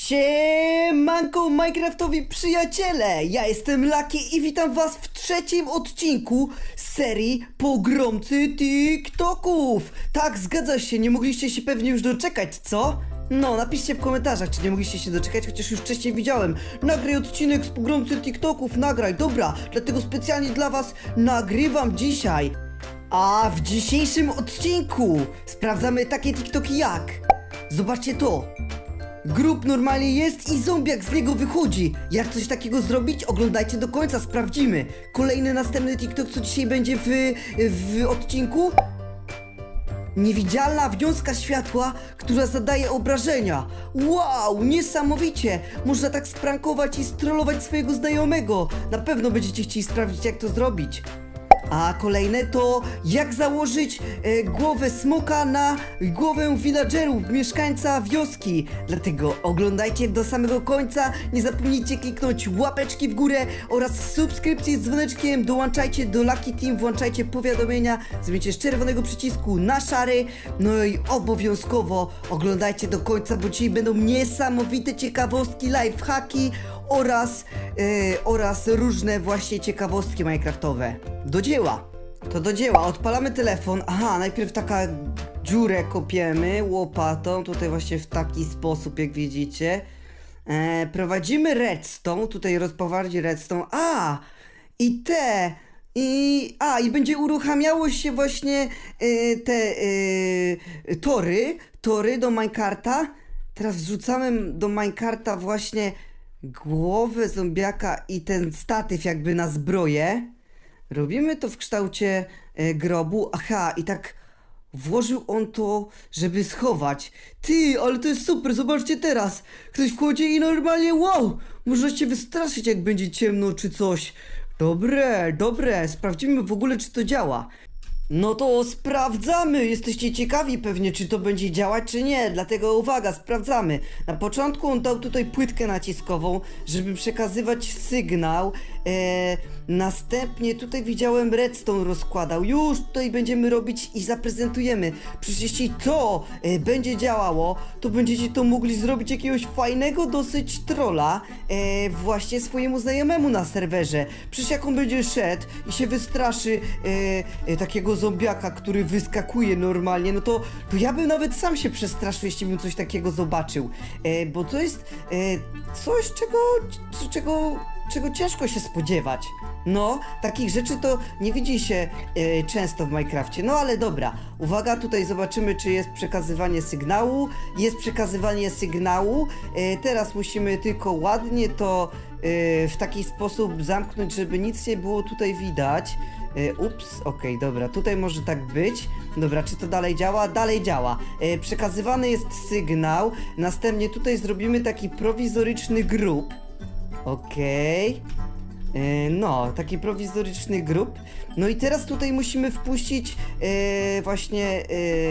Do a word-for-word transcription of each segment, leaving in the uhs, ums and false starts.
Siemanko Minecraftowi przyjaciele! Ja jestem Lucky i witam was w trzecim odcinku serii Pogromcy TikToków! Tak, zgadza się, nie mogliście się pewnie już doczekać, co? No, napiszcie w komentarzach, czy nie mogliście się doczekać, chociaż już wcześniej widziałem. Nagraj odcinek z Pogromcy TikToków, nagraj, dobra, dlatego specjalnie dla was nagrywam dzisiaj. A w dzisiejszym odcinku sprawdzamy takie TikToki jak... Zobaczcie to! Grób normalnie jest i zombiak z niego wychodzi. Jak coś takiego zrobić? Oglądajcie do końca, sprawdzimy. Kolejny, następny TikTok, co dzisiaj będzie w, w odcinku? Niewidzialna wiązka światła, która zadaje obrażenia. Wow, niesamowicie! Można tak sprankować i strollować swojego znajomego. Na pewno będziecie chcieli sprawdzić, jak to zrobić. A kolejne to jak założyć e, głowę smoka na głowę villagerów, mieszkańca wioski. Dlatego oglądajcie do samego końca, nie zapomnijcie kliknąć łapeczki w górę oraz subskrypcji z dzwoneczkiem, dołączajcie do Lucky Team, włączajcie powiadomienia, zmieńcie z czerwonego przycisku na szary, no i obowiązkowo oglądajcie do końca, bo dzisiaj będą niesamowite ciekawostki, lifehacki oraz, e, oraz różne właśnie ciekawostki minecraftowe. Do dzieła! To do dzieła, odpalamy telefon. Aha, najpierw taka dziurę kopiemy łopatą, tutaj właśnie w taki sposób, jak widzicie. e, Prowadzimy redstone, tutaj rozpowarci redstone. A! I te... I... A, i będzie uruchamiało się właśnie e, te e, tory, tory do minecarta. Teraz wrzucamy do minecarta właśnie głowę zombiaka i ten statyw jakby na zbroję. Robimy to w kształcie e, grobu. Aha, i tak włożył on to, żeby schować. Ty, ale to jest super, zobaczcie teraz. Ktoś wchodzi i normalnie, wow, można się wystraszyć, jak będzie ciemno czy coś. Dobre, dobre, sprawdzimy w ogóle, czy to działa. No to sprawdzamy, jesteście ciekawi pewnie, czy to będzie działać, czy nie, dlatego uwaga, sprawdzamy. Na początku on dał tutaj płytkę naciskową, żeby przekazywać sygnał. eee, Następnie tutaj widziałem redstone rozkładał. Już tutaj będziemy robić i zaprezentujemy. Przecież jeśli to e, będzie działało, to będziecie to mogli zrobić jakiegoś fajnego dosyć trolla e, właśnie swojemu znajomemu na serwerze. Przecież jak on będzie szedł i się wystraszy e, e, takiego zombiaka, który wyskakuje normalnie, no to, to ja bym nawet sam się przestraszył, jeśli bym coś takiego zobaczył. E, bo to jest e, coś, czego, czego, czego ciężko się spodziewać. No, takich rzeczy to nie widzi się e, często w Minecrafcie. No ale dobra, uwaga, tutaj zobaczymy, czy jest przekazywanie sygnału. Jest przekazywanie sygnału. e, Teraz musimy tylko ładnie to e, w taki sposób zamknąć, żeby nic nie było tutaj widać. e, Ups, okej, okay, dobra, tutaj może tak być. Dobra, czy to dalej działa? Dalej działa. e, Przekazywany jest sygnał. Następnie tutaj zrobimy taki prowizoryczny grób. Okej, okay. No, taki prowizoryczny grób. No i teraz tutaj musimy wpuścić e, właśnie e,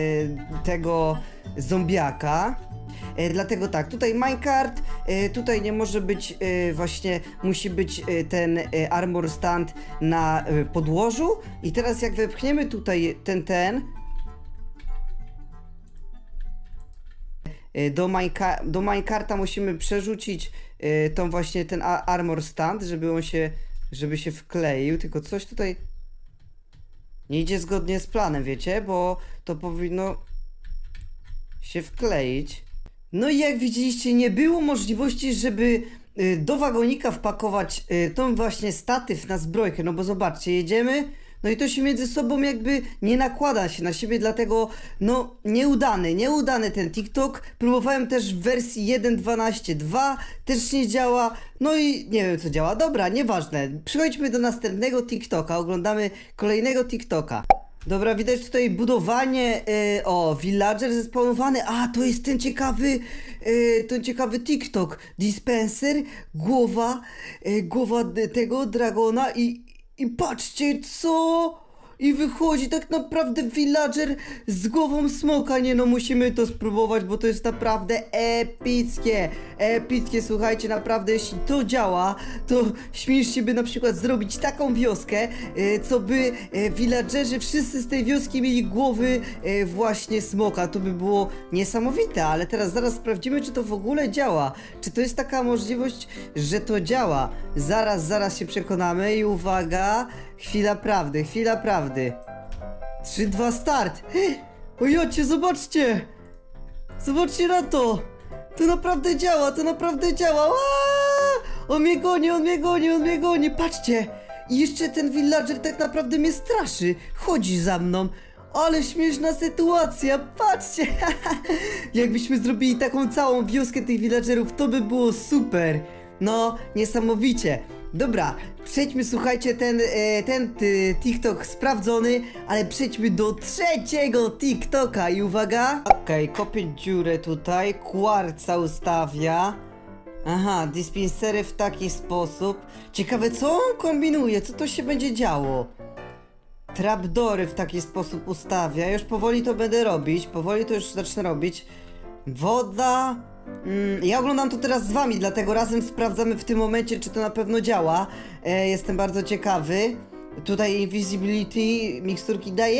tego zombiaka. e, Dlatego tak, tutaj minecart, e, tutaj nie może być e, właśnie, musi być e, ten e, armor stand na e, podłożu. I teraz jak wepchniemy tutaj ten, ten Do, mineka do minecarta musimy przerzucić y, tą właśnie ten armor stand, żeby on się, żeby się wkleił, tylko coś tutaj nie idzie zgodnie z planem, wiecie, bo to powinno się wkleić. No i jak widzieliście, nie było możliwości, żeby y, do wagonika wpakować y, tą właśnie statyw na zbrojkę, no bo zobaczcie, jedziemy. No i to się między sobą jakby nie nakłada się na siebie, dlatego no nieudany, nieudany ten TikTok. Próbowałem też w wersji jeden kropka dwanaście dwa, też nie działa. No i nie wiem co działa, dobra, nieważne. Przechodźmy do następnego TikToka, oglądamy kolejnego TikToka. Dobra, widać tutaj budowanie, yy, o, villager zespawnowany, a to jest ten ciekawy, yy, ten ciekawy TikTok. Dispenser, głowa, yy, głowa tego dragona i... I patrzcie co! I wychodzi tak naprawdę villager z głową smoka. Nie no, musimy to spróbować, bo to jest naprawdę epickie. Epickie, słuchajcie, naprawdę jeśli to działa, to śmiesznie by na przykład zrobić taką wioskę, e, co by e, villagerzy wszyscy z tej wioski mieli głowy e, właśnie smoka. To by było niesamowite, ale teraz zaraz sprawdzimy, czy to w ogóle działa. Czy to jest taka możliwość, że to działa. Zaraz, zaraz się przekonamy i uwaga, chwila prawdy, chwila prawdy. trzy, dwa, start. Ojocie, zobaczcie. Zobaczcie na to. To naprawdę działa, to naprawdę działa. Aaaa! On mnie goni, on mnie goni, on mnie goni. Patrzcie. I jeszcze ten villager tak naprawdę mnie straszy. Chodzi za mną. Ale śmieszna sytuacja, patrzcie. Jakbyśmy zrobili taką całą wioskę tych villagerów, to by było super. No, niesamowicie. Dobra, przejdźmy, słuchajcie, ten, e, ten ty, TikTok sprawdzony, ale przejdźmy do trzeciego TikToka i uwaga. Okej, okay, kopię dziurę tutaj, kwarca ustawia. Aha, dispensery w taki sposób. Ciekawe, co on kombinuje, co to się będzie działo. Trapdory w taki sposób ustawia, już powoli to będę robić, powoli to już zacznę robić. Woda... Mm, ja oglądam to teraz z wami, dlatego razem sprawdzamy w tym momencie, czy to na pewno działa. e, Jestem bardzo ciekawy. Tutaj invisibility miksturki daje?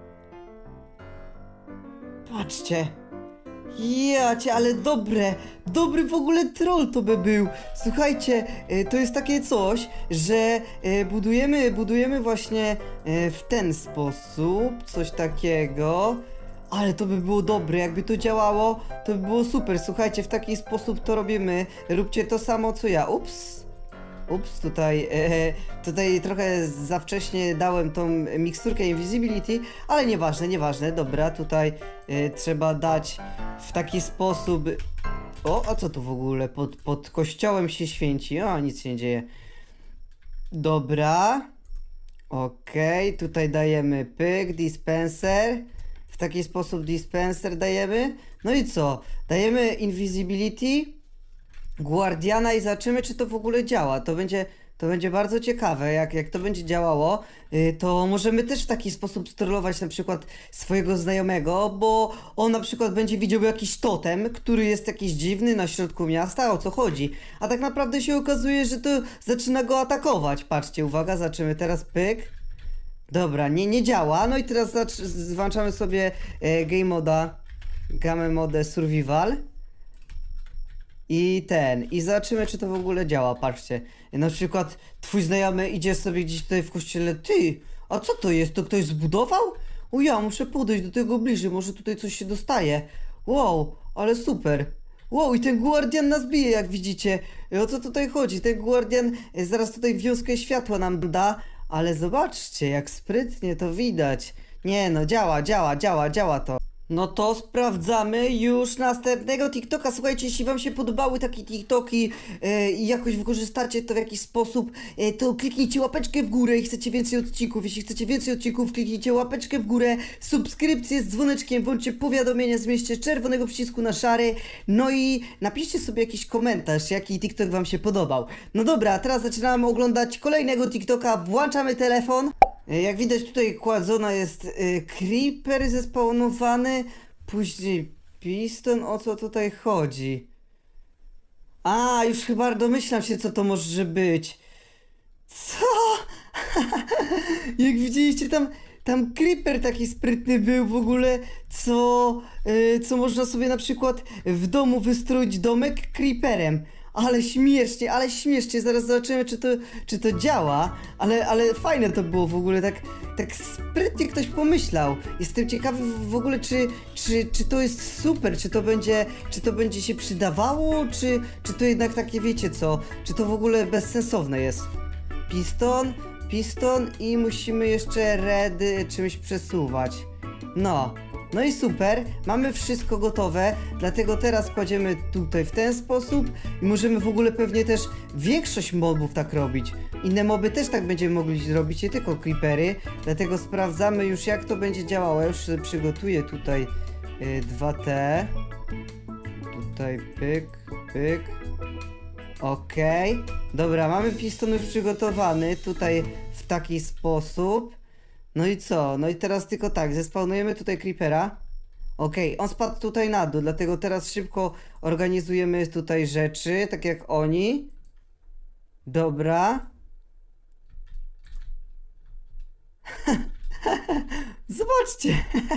Patrzcie. Jacie, ale dobre. Dobry w ogóle troll to by był. Słuchajcie, e, to jest takie coś, że e, budujemy, budujemy właśnie e, w ten sposób coś takiego. Ale to by było dobre, jakby to działało, to by było super. Słuchajcie, w taki sposób to robimy. Róbcie to samo co ja. Ups. Ups, tutaj, e, tutaj trochę za wcześnie dałem tą miksturkę invisibility, ale nieważne, nieważne. Dobra, tutaj e, trzeba dać w taki sposób... O, a co tu w ogóle? Pod, pod kościołem się święci. O, nic się nie dzieje. Dobra. Okej, okay, tutaj dajemy pyk, dispenser. W taki sposób dispenser dajemy. No i co? Dajemy invisibility, guardiana i zobaczymy, czy to w ogóle działa. To będzie, to będzie bardzo ciekawe. Jak, jak to będzie działało, yy, to możemy też w taki sposób strollować na przykład swojego znajomego, bo on na przykład będzie widział jakiś totem, który jest jakiś dziwny na środku miasta, o co chodzi. A tak naprawdę się okazuje, że to zaczyna go atakować. Patrzcie, uwaga, zobaczymy teraz pyk. Dobra, nie, nie działa. No i teraz włączamy sobie e, game moda, game modę survival. I ten, i zobaczymy, czy to w ogóle działa. Patrzcie, na przykład twój znajomy idzie sobie gdzieś tutaj w kościele. Ty, a co to jest? To ktoś zbudował? O ja, muszę podejść do tego bliżej, może tutaj coś się dostaje. Wow, ale super. Wow, i ten guardian nas bije, jak widzicie. O co tutaj chodzi? Ten guardian e, zaraz tutaj wioskę światła nam da. Ale zobaczcie, jak sprytnie to widać. Nie no, działa, działa, działa, działa to. No to sprawdzamy już następnego TikToka. Słuchajcie, jeśli wam się podobały takie TikToki e, i jakoś wykorzystacie to w jakiś sposób, e, to kliknijcie łapeczkę w górę i chcecie więcej odcinków. Jeśli chcecie więcej odcinków, kliknijcie łapeczkę w górę, subskrypcję z dzwoneczkiem, włączcie powiadomienia, zmieście czerwonego przycisku na szary. No i napiszcie sobie jakiś komentarz, jaki TikTok wam się podobał. No dobra, teraz zaczynamy oglądać kolejnego TikToka. Włączamy telefon. Jak widać, tutaj kładzona jest y, creeper zespawnowany, później piston. O co tutaj chodzi? A, już chyba domyślam się, co to może być. Co? Jak widzieliście, tam, tam creeper taki sprytny był w ogóle, co, y, co można sobie na przykład w domu wystroić domek creeperem. Ale śmiesznie, ale śmiesznie, zaraz zobaczymy, czy to, czy to działa, ale, ale fajne to było w ogóle, tak, tak sprytnie ktoś pomyślał. Jestem ciekawy w ogóle, czy, czy, czy to jest super, czy to będzie, czy to będzie się przydawało, czy, czy to jednak takie, wiecie co, czy to w ogóle bezsensowne jest. Piston, piston i musimy jeszcze redy czymś przesuwać. No. No i super, mamy wszystko gotowe, dlatego teraz kładziemy tutaj w ten sposób i możemy w ogóle pewnie też większość mobów tak robić. Inne moby też tak będziemy mogli zrobić, nie tylko creepery, dlatego sprawdzamy już, jak to będzie działało. Ja już przygotuję tutaj y, dwa te. Tutaj pyk, pyk. Okej, okay. Dobra, mamy piston już przygotowany tutaj w taki sposób. No i co? No i teraz tylko tak, zespawnujemy tutaj creepera. Okej, on spadł tutaj na dół, dlatego teraz szybko organizujemy tutaj rzeczy, tak jak oni. Dobra. Zobaczcie.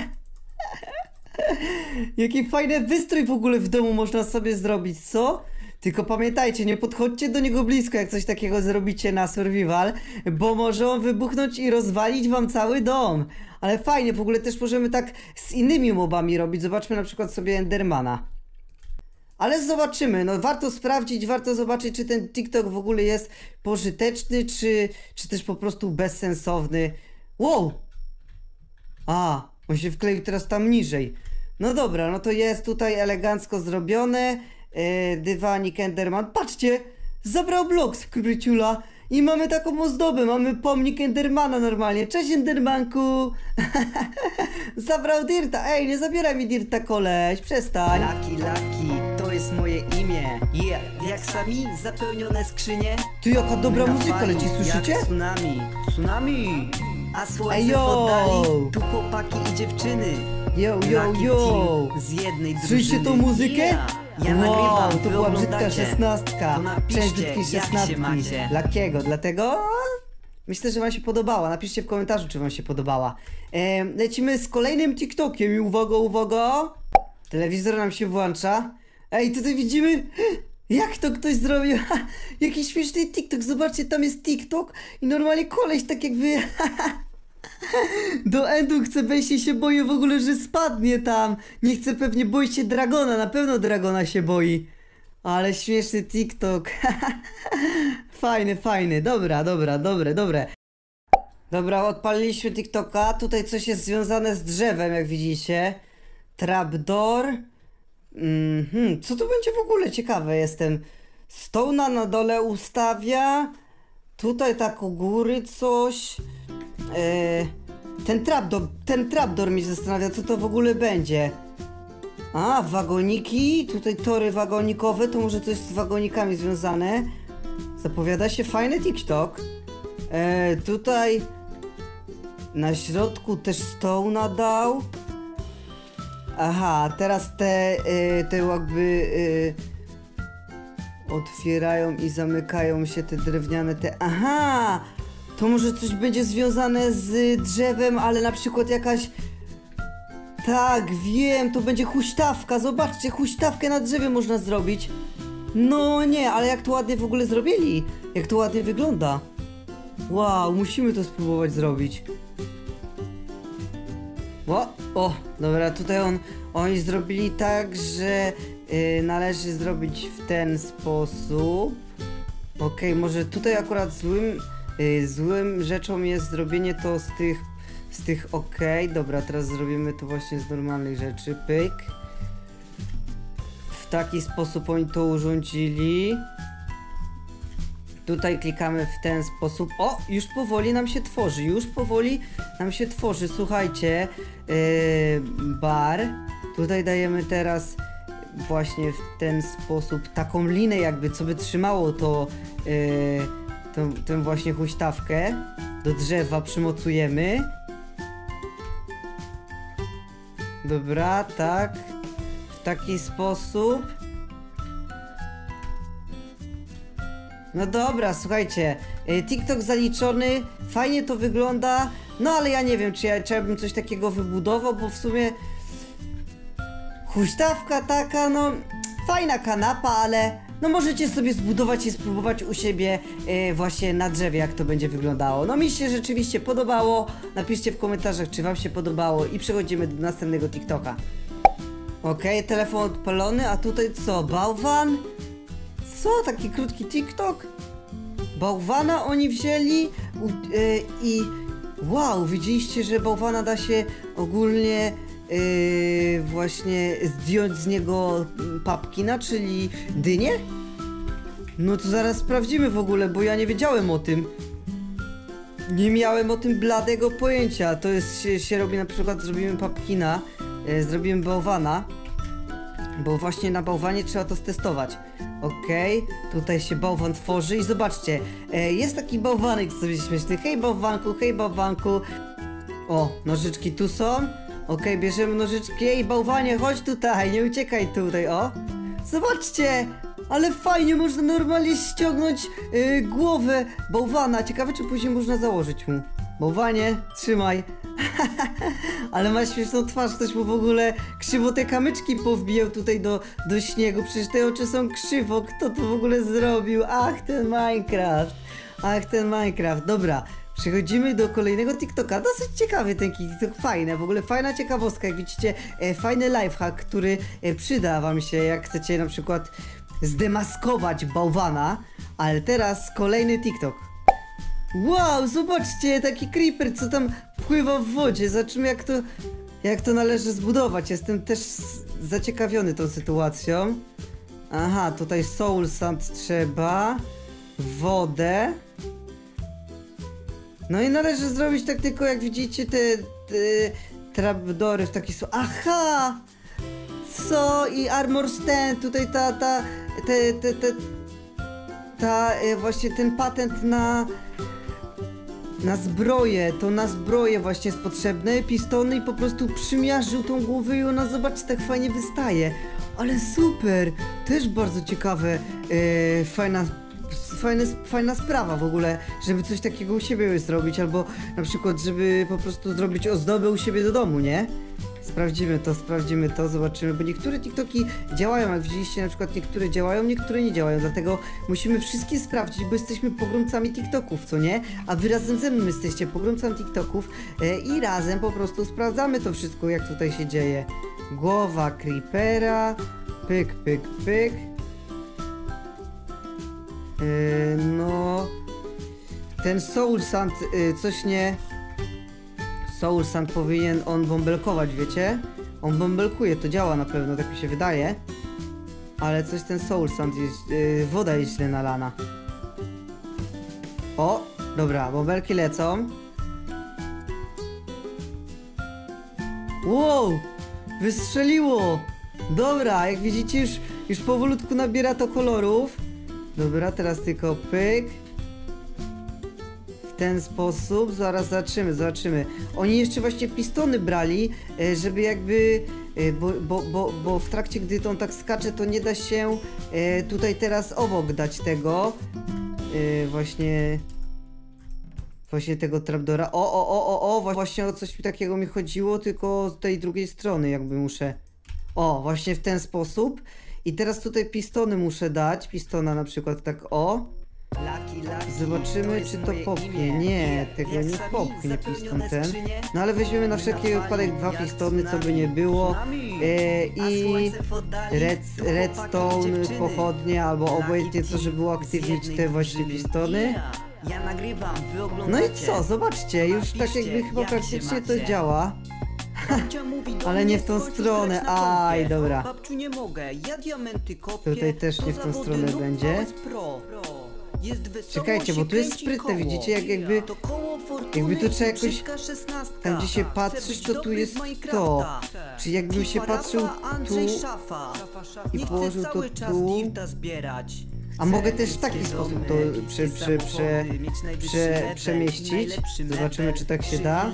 Jaki fajny wystrój w ogóle w domu można sobie zrobić, co? Tylko pamiętajcie, nie podchodźcie do niego blisko, jak coś takiego zrobicie na survival, bo może on wybuchnąć i rozwalić wam cały dom. Ale fajnie, w ogóle też możemy tak z innymi mobami robić. Zobaczmy na przykład sobie Endermana. Ale zobaczymy, no warto sprawdzić, warto zobaczyć, czy ten TikTok w ogóle jest pożyteczny, czy, czy też po prostu bezsensowny. Wow! A, on się wkleił teraz tam niżej. No dobra, no to jest tutaj elegancko zrobione. Yy, dywanik Enderman. Patrzcie! Zabrał blok z kryciula i mamy taką ozdobę, mamy pomnik Endermana normalnie. Cześć Endermanku! Zabrał Dirta. Ej, nie zabieraj mi Dirta, koleś, przestań. Lucky, Lucky, to jest moje imię. Yeah, jak sami zapełnione skrzynie. Ty, jaka dobra Na muzyka fali, leci, słyszycie? Jak tsunami, tsunami. A słońce Ej, yo! w oddali, tu chłopaki i dziewczyny. Yo, yo, Lucky yo! team z jednej drużyny. Słyszycie tą muzykę? Yeah. Ja wow, nagrywam, to wy była brzydka oglądacie. szesnastka. To napiszcie, Cześć brzydkiej jak się szesnastki. macie. Lakiego, dlatego myślę, że wam się podobała. Napiszcie w komentarzu, czy wam się podobała. E, lecimy z kolejnym TikTokiem i uwaga, uwaga! Telewizor nam się włącza. Ej, tutaj widzimy... Jak to ktoś zrobił? Jaki śmieszny TikTok. Zobaczcie, tam jest TikTok i normalnie koleś tak jakby... Do endu chce wejść i się boi w ogóle, że spadnie tam. Nie chce, pewnie boi się Dragona. Na pewno Dragona się boi. Ale śmieszny TikTok. Fajny, fajny. Dobra, dobra, dobre, dobre. Dobra, odpaliliśmy TikToka. Tutaj coś jest związane z drzewem, jak widzicie. Trapdoor. Mhm, co to będzie w ogóle? Ciekawe jestem. Stone'a na dole ustawia. Tutaj tak u góry coś. Eee, ten trapdoor, ten trapdoor mnie zastanawia, co to w ogóle będzie. A, wagoniki. Tutaj tory wagonikowe. To może coś z wagonikami związane. Zapowiada się fajny TikTok. Eee, tutaj na środku też Stone'a dał. Aha, teraz te, y, te jakby y, otwierają i zamykają się te drewniane te... Aha! To może coś będzie związane z drzewem, ale na przykład jakaś... Tak, wiem, to będzie huśtawka, zobaczcie, huśtawkę na drzewie można zrobić. No nie, ale jak to ładnie w ogóle zrobili, jak to ładnie wygląda. Wow, musimy to spróbować zrobić. O, o, dobra, tutaj on, oni zrobili tak, że yy, należy zrobić w ten sposób. Okej, okay, może tutaj akurat złym, yy, złym rzeczą jest zrobienie to z tych, z tych okej, okay. Dobra, teraz zrobimy to właśnie z normalnych rzeczy, pyk. W taki sposób oni to urządzili. Tutaj klikamy w ten sposób. O, już powoli nam się tworzy, już powoli nam się tworzy. Słuchajcie, yy, bar. Tutaj dajemy teraz właśnie w ten sposób taką linę jakby, co by trzymało to, yy, tą, tę właśnie huśtawkę. Do drzewa przymocujemy. Dobra, tak. W taki sposób. No dobra, słuchajcie, TikTok zaliczony, fajnie to wygląda, no ale ja nie wiem, czy ja, czy ja bym coś takiego wybudował, bo w sumie huśtawka taka, no fajna kanapa, ale no możecie sobie zbudować i spróbować u siebie yy, właśnie na drzewie, jak to będzie wyglądało. No mi się rzeczywiście podobało, napiszcie w komentarzach, czy wam się podobało i przechodzimy do następnego TikToka. Okej, okay, telefon odpalony, a tutaj co, bałwan? Co? Taki krótki TikTok? Bałwana oni wzięli yy, i wow, widzieliście, że bałwana da się ogólnie yy, właśnie zdjąć z niego papkina, czyli dynię? No to zaraz sprawdzimy w ogóle, bo ja nie wiedziałem o tym. Nie miałem o tym bladego pojęcia. To jest, się, się robi na przykład, zrobimy papkina, yy, zrobimy bałwana. Bo właśnie na bałwanie trzeba to stestować. Okej, okay, tutaj się bałwan tworzy i zobaczcie, e, jest taki bałwanek sobie śmieszny. Hej bałwanku, hej bałwanku. O, nożyczki tu są. Okej, bierzemy nożyczki. Ej, bałwanie, chodź tutaj, nie uciekaj tutaj, o. Zobaczcie, ale fajnie, można normalnie ściągnąć yy, głowę bałwana. Ciekawe, czy później można założyć mu. Bałwanie, trzymaj. Ale ma śmieszną twarz, ktoś mu w ogóle krzywo te kamyczki powbijał tutaj do, do śniegu. Przecież te oczy są krzywo, kto to w ogóle zrobił? Ach, ten Minecraft. Ach, ten Minecraft, dobra. Przechodzimy do kolejnego TikToka. Dosyć ciekawy ten TikTok, fajne, w ogóle fajna ciekawostka. Jak widzicie, e, fajny lifehack, który e, przyda wam się, jak chcecie na przykład zdemaskować bałwana. Ale teraz kolejny TikTok. Wow, zobaczcie, taki creeper, co tam pływa w wodzie. Zobaczymy, jak to, jak to należy zbudować. Jestem też zaciekawiony tą sytuacją. Aha, tutaj soul sand trzeba. Wodę. No i należy zrobić tak tylko, jak widzicie, te, te trapdory w taki sposób. Aha! Co? I armor stand, tutaj ta, ta, te, te, te, ta, e, właśnie ten patent na, na zbroję, to na zbroję właśnie jest potrzebne, pistony i po prostu przymiażył tą głowę i ona, zobaczcie, tak fajnie wystaje. Ale super! Też bardzo ciekawe, e, fajna Fajne, fajna sprawa w ogóle, żeby coś takiego u siebie zrobić, albo na przykład, żeby po prostu zrobić ozdobę u siebie do domu, nie? Sprawdzimy to, sprawdzimy to, zobaczymy, bo niektóre TikToki działają, jak widzieliście, na przykład niektóre działają, niektóre nie działają, dlatego musimy wszystkie sprawdzić, bo jesteśmy pogromcami TikToków, co nie? A wy razem ze mną jesteście pogromcami TikToków e, i razem po prostu sprawdzamy to wszystko, jak tutaj się dzieje. Głowa creepera, pyk, pyk, pyk. Yy, no... Ten Soul Sand, yy, coś nie... Soul Sand powinien on bąbelkować, wiecie? On bąbelkuje, to działa na pewno, tak mi się wydaje. Ale coś ten Soul Sand jest... Yy, woda jest źle nalana. O! Dobra, bąbelki lecą. Wow! Wystrzeliło! Dobra, jak widzicie, już, już powolutku nabiera to kolorów. Dobra, teraz tylko pyk. W ten sposób, zaraz zobaczymy, zobaczymy. Oni jeszcze właśnie pistony brali, żeby jakby, bo, bo, bo, bo w trakcie, gdy to on tak skacze, to nie da się tutaj teraz obok dać tego. Właśnie, właśnie tego trapdora. O, o, o, o, o, właśnie o coś takiego mi chodziło, tylko z tej drugiej strony jakby muszę. O, właśnie w ten sposób. I teraz tutaj pistony muszę dać, pistona na przykład tak o. Zobaczymy, czy to popchnie. Nie, tego nie popchnie piston ten. No ale weźmiemy na wszelki wypadek dwa pistony, co by nie było. E, I red, redstone, pochodnie, albo obojętnie co, żeby uaktywnić te właśnie pistony. No i co, zobaczcie, już tak jakby chyba praktycznie to działa. Ale nie w tą stronę, aj, dobra. Babciu, nie mogę, ja diamenty kopię. Tutaj też nie w tą stronę będzie. Czekajcie, bo tu jest sprytne, widzicie, jak jakby jakby tu trzeba jakoś, tam gdzie się patrzysz, to tu jest to. Czyli jakbym się patrzył tu i położył to tu. A mogę też w taki sposób to prze, prze, prze, prze, przemieścić. Zobaczymy, czy tak się da.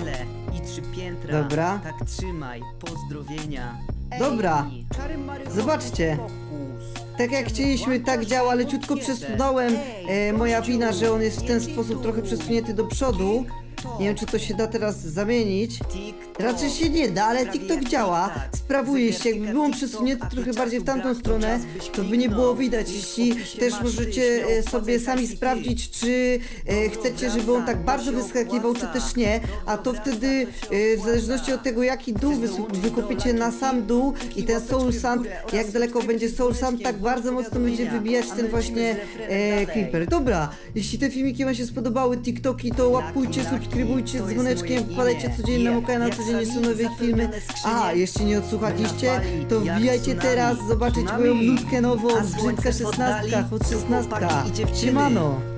Dobra. Tak trzymaj, pozdrowienia. Dobra. Zobaczcie. Tak jak chcieliśmy, tak działa, ale ciutko przesunąłem. E, moja wina, że on jest w ten sposób trochę przesunięty do przodu. Nie wiem, czy to się da teraz zamienić. Raczej się nie da, ale TikTok działa. Sprawuje się, jakby było przesunięte trochę bardziej w tamtą stronę, to by nie było widać. Jeśli też możecie sobie sami sprawdzić, czy chcecie, żeby on tak bardzo wyskakiwał, czy też nie. A to wtedy, w zależności od tego, jaki dół wykopiecie na sam dół i ten Soul Sand, jak daleko będzie Soul Sand, tak bardzo mocno będzie wybijać ten właśnie e, creeper. Dobra, jeśli te filmiki wam się spodobały, TikToki, to łapujcie, subskrybujcie z dzwoneczkiem, wpadajcie codziennie na mój kanał, codziennie są nowe filmy. A, jeśli nie odsłuchaliście, to wbijajcie teraz zobaczyć moją nutkę nową z Brzydka szesnastka, od szesnastka. Siemano!